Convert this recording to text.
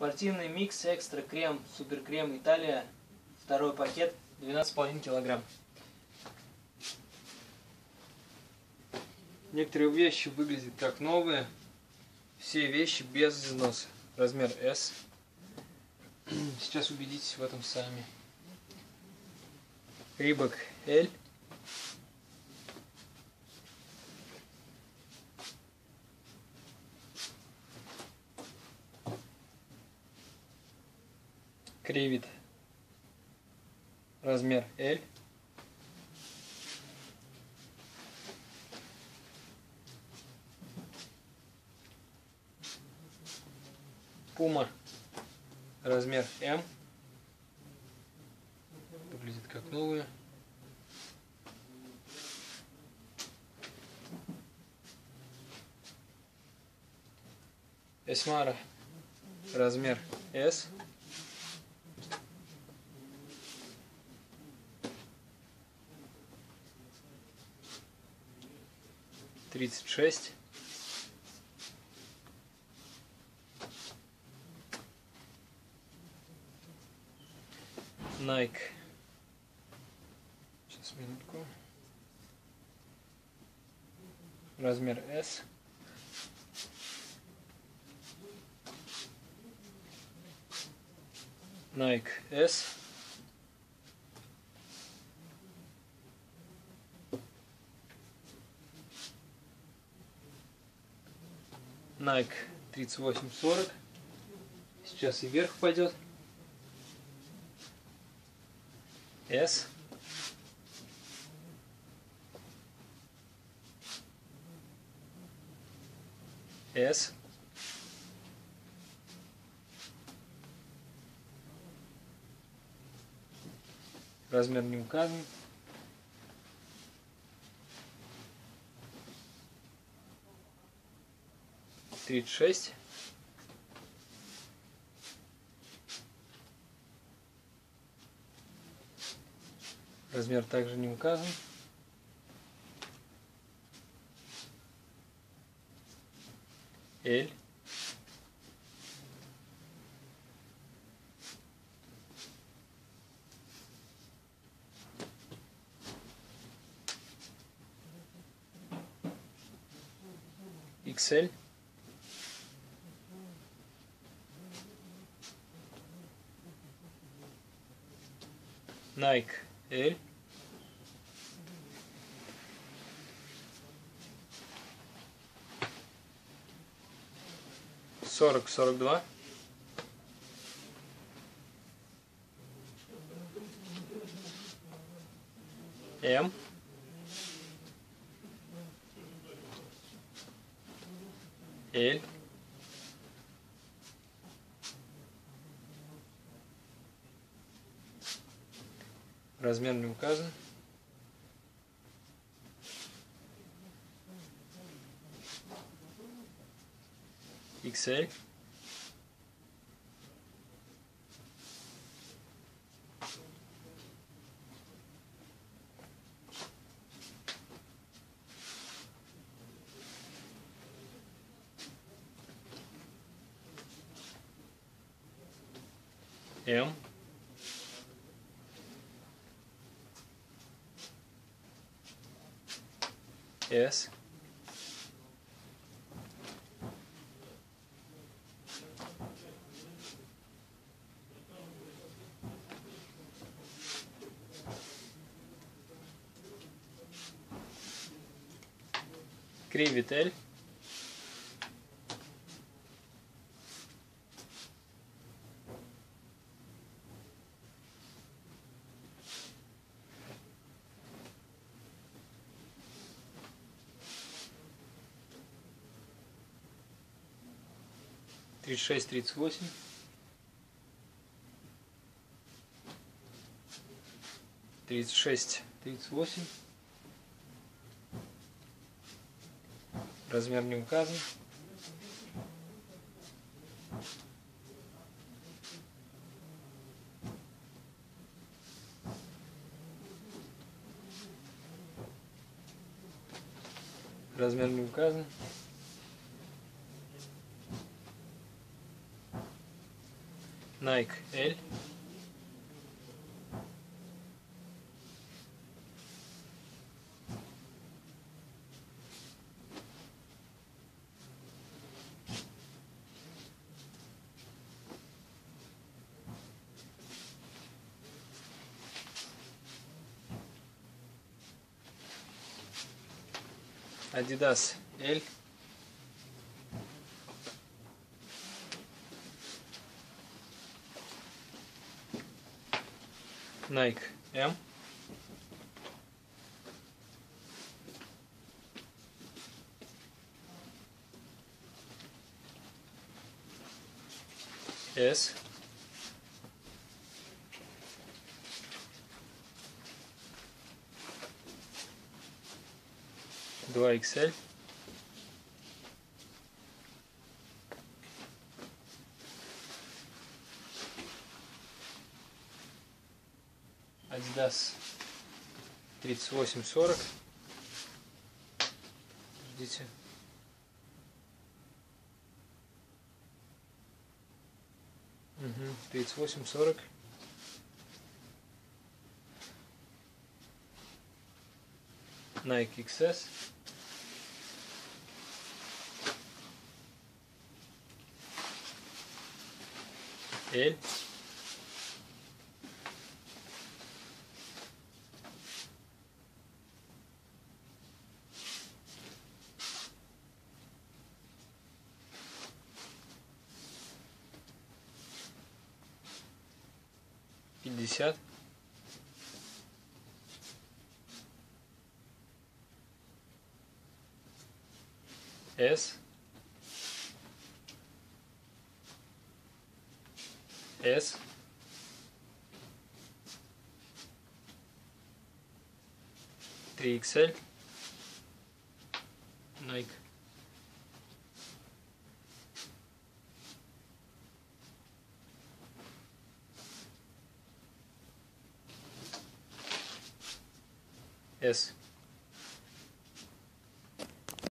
Спортивный микс экстра крем, супер крем Италия, второй пакет, 12,5 килограмм. Некоторые вещи выглядят как новые, все вещи без износа. Размер S. Сейчас убедитесь в этом сами. Рибок L. Кривит. Размер L. Пума. Размер М. Выглядит как новые. Эсмара. Размер S. Тридцать шесть. Nike. Сейчас, минутку. Размер S. Nike S. Nike 38-40. Сейчас и вверх пойдет. S. S. Размер не указан. Тридцать шесть. Размер также не указан. L. XL. Nike L. Сорок 42. М. L. Размер не указан. XL. М. S. Кривит L. Тридцать шесть, 38. Тридцать шесть, 38. Размер не указан. Размер не указан. Nike L, Adidas L, Nike M, S, два XL, Adidas 38-40. Ждите. Угу. 38-40. Nike XS. L. Пятьдесят. S. S. Три XL. Nike. S.